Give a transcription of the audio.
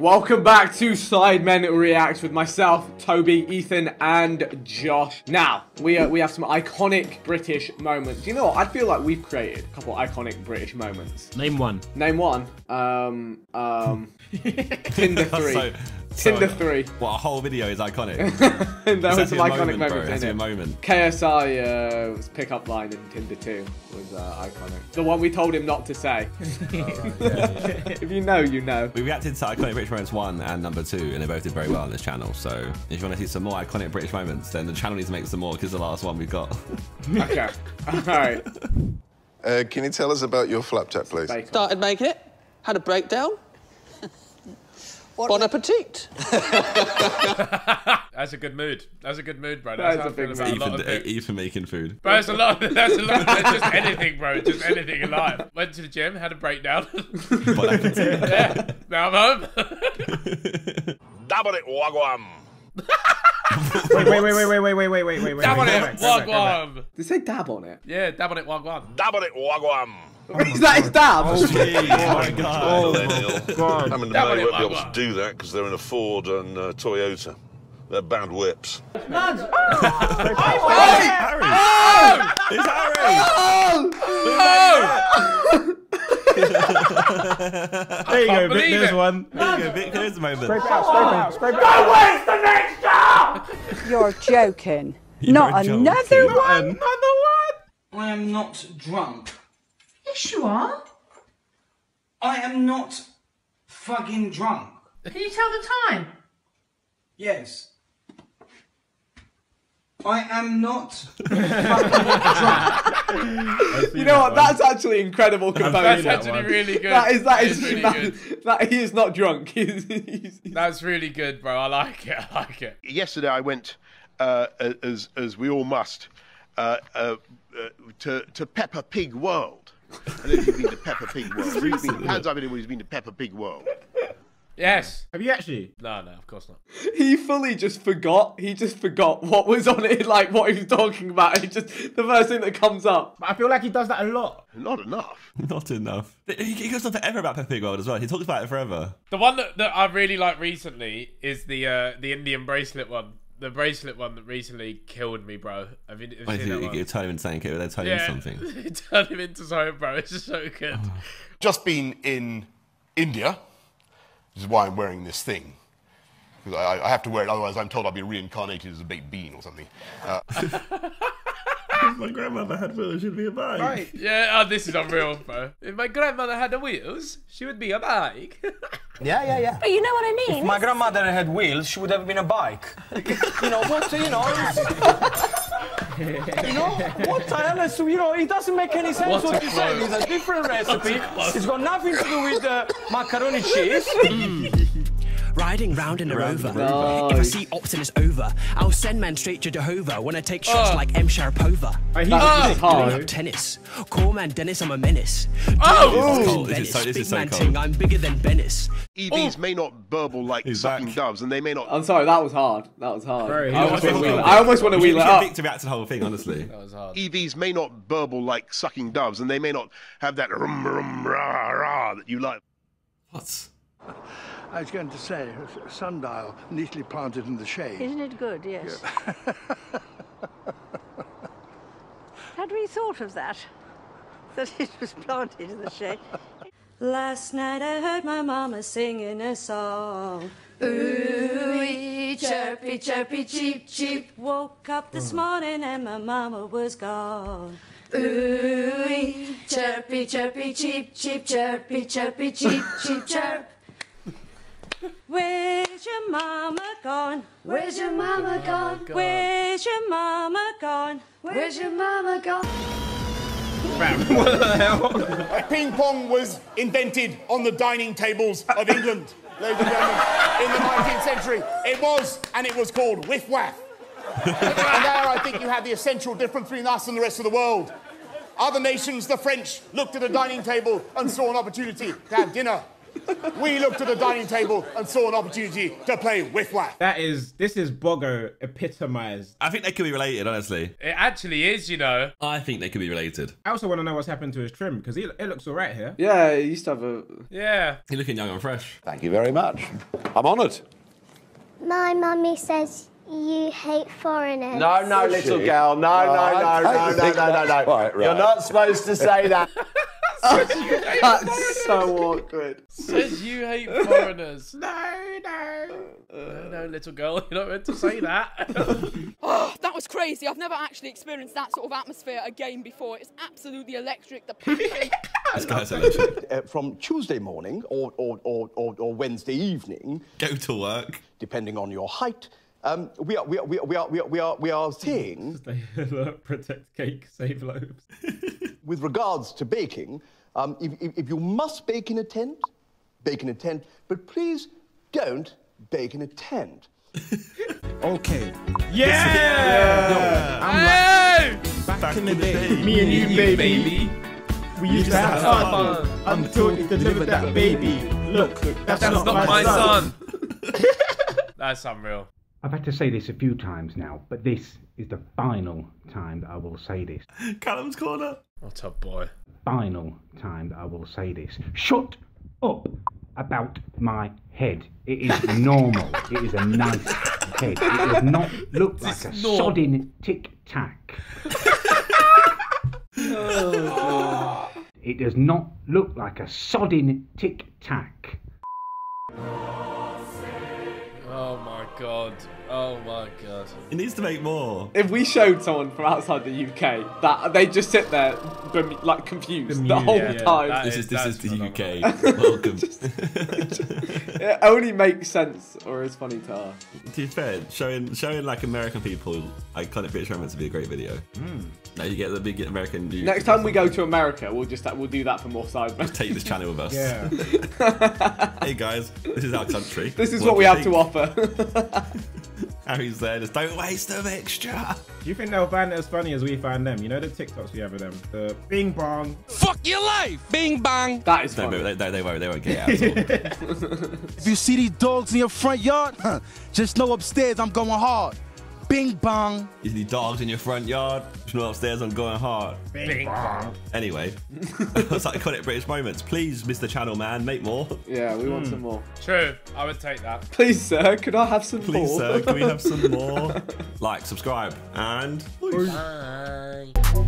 Welcome back to Sidemen Reacts with myself, Toby, Ethan, and Josh. Now, we have some iconic British moments. You know what? I feel like we've created a couple iconic British moments. Name one. Name one. Tinder 3. Tinder 3. What, a whole video is iconic? And there was some iconic moments in it. Moment. KSI's pickup line in Tinder 2 was iconic. The one we told him not to say. If you know, you know. We reacted to iconic British moments 1 and number 2, and they both did very well on this channel. So if you want to see some more iconic British moments, then the channel needs to make some more because the last one we got. Okay. All right. Can you tell us about your flapjack, please? Started making it, had a breakdown. Bon appetit. That's a good mood. That's a good mood, bro. That's That's a big how I feel about a lot of it. Even making food. Bro, that's a lot. That's just anything, bro. Just anything in life. Went to the gym, had a breakdown. Bon appetit. Yeah. Now I'm home. Double it, wagwan. Dab Wait. on it, wagwan. Did they say dab on it? Yeah, dab on it, wagwan. Double it, wagwan. Is that his dab? Oh my god. I mean, they won't be able to do that because they're in a Ford and Toyota. They're bad whips. Harry! It's Harry! There you go, Vic, there's one. There you go, Vic, there's a moment. Scrape out. You're joking. You're Not joking. another one. I am not drunk. Yes, you are. I am not fucking drunk. Can you tell the time? Yes. I am not fucking drunk. You know what? That's actually incredible composure. That's actually really good. That is really good. that he is not drunk. That's really good, bro. I like it. I like it. Yesterday I went, as we all must, to Peppa Pig World. I don't know if you've been to Peppa Pig World. Hands up anyone who's been to Peppa Pig World. Yes. Have you actually? No, of course not. He fully just forgot. He just forgot what was on it, like what he was talking about. It's just the first thing that comes up. But I feel like he does that a lot. Not enough. Not enough. He goes on forever about Peppa Pig World as well. He talks about it forever. The one that I really like recently is the Indian bracelet one. The bracelet one that recently killed me, bro. Have you seen that one? You turn him into something. They turn him into something. Turn him into something, bro. It's just so good. Just been in India, which is why I'm wearing this thing. Because I have to wear it, otherwise I'm told I'll be reincarnated as a baked bean or something. If my grandmother had wheels, she'd be a bike. Right. Yeah, this is unreal, bro. If my grandmother had the wheels, she would be a bike. Yeah. But you know what I mean? If my grandmother had wheels, she would have been a bike. You know what? You know what? Honestly, it doesn't make any sense what you say. It's a different recipe. It's got nothing to do with macaroni cheese. Riding round in a Rover. If I see Optimus over, I'll send man straight to Jehovah when I take shots like M. Sharapova. That's hard. Tennis. Call man Dennis, I'm a menace. This is so Big man cold. ting, I'm bigger than Venice. EVs may not burble like sucking doves, and they may not... I'm sorry, that was hard. That was hard. Bro, I almost want to wheel it up. Vic to react to the whole thing, honestly. That was hard. EVs may not burble like sucking doves, and they may not have that rum rah rah that you like. What? I was going to say, a sundial neatly planted in the shade. Isn't it good? Yes. Had we thought of that? That it was planted in the shade? Last night I heard my mama singing a song. Ooh, chirpy, chirpy, cheep, cheep. Woke up this morning and my mama was gone. Ooh, chirpy, chirpy, cheep, cheep, chirpy, chirpy, cheep, cheep, chirp. Where's your mama gone? Where's your mama gone? Where's your mama gone? Where's your mama gone? What the hell? Ping pong was invented on the dining tables of England, ladies and gentlemen, in the 19th century. It was called whiff waff. And there I think you have the essential difference between us and the rest of the world. Other nations, the French, looked at a dining table and saw an opportunity to have dinner. We looked at the dining table and saw an opportunity to play Whiff Waff. This is Bogo epitomised. I think they could be related, honestly. It actually is, you know. I think they could be related. I also want to know what's happened to his trim, because it looks all right here. Yeah, he used to have a... Yeah. You're looking young and fresh. Thank you very much. I'm honoured. My mummy says you hate foreigners. No, little girl. No. Right. You're not supposed to say that. That's so awkward. Says you hate foreigners. No, little girl, you're not meant to say that. Oh, that was crazy. I've never actually experienced that sort of atmosphere again before. It's absolutely electric. The passion. This guy's electric. From Tuesday morning or Wednesday evening. Go to work. Depending on your height. We are seeing. Protect cake, save loaves. With regards to baking, if you must bake in a tent, bake in a tent, but please don't bake in a tent. Okay. Yeah! I'm like, back in the day, me and you, baby. We used to have fun until you delivered that baby. Look, that's not my son. That's unreal. I've had to say this a few times now, but this is the final time that I will say this. Callum's corner. What up, boy? Final time that I will say this. Shut up about my head. It is normal. It is a nice head. It does not look like a sodding tic-tac. It does not look like a sodding tic-tac. Oh my god. Oh my god. It needs to make more. If we showed someone from outside the UK, that they just sit there like confused the whole time. This is the UK. Welcome. It only makes sense or is funny to us. To be fair, showing like American people iconic British moments would be a great video. Now you get the big American. Next time we go to America, we'll do that for more side. Just take this channel with us. Yeah. Hey guys, this is our country. This is what we have to offer. Harry's there, just don't waste the mixture. Do you think they'll find it as funny as we find them? You know the TikToks we have of them? The bing bong. Fuck your life! Bing bang! That is funny. They won't get out at all. If you see these dogs in your front yard, just know upstairs I'm going hard. Bing bong. You see dogs in your front yard? You know upstairs I'm going hard. Bing bong. Anyway, that's iconic British moments. Please, Mr. Channel Man, make more. Yeah, we want some more. True, I would take that. Please, sir, could I have some more? Please, sir, can we have some more? Like, subscribe, and... Bye.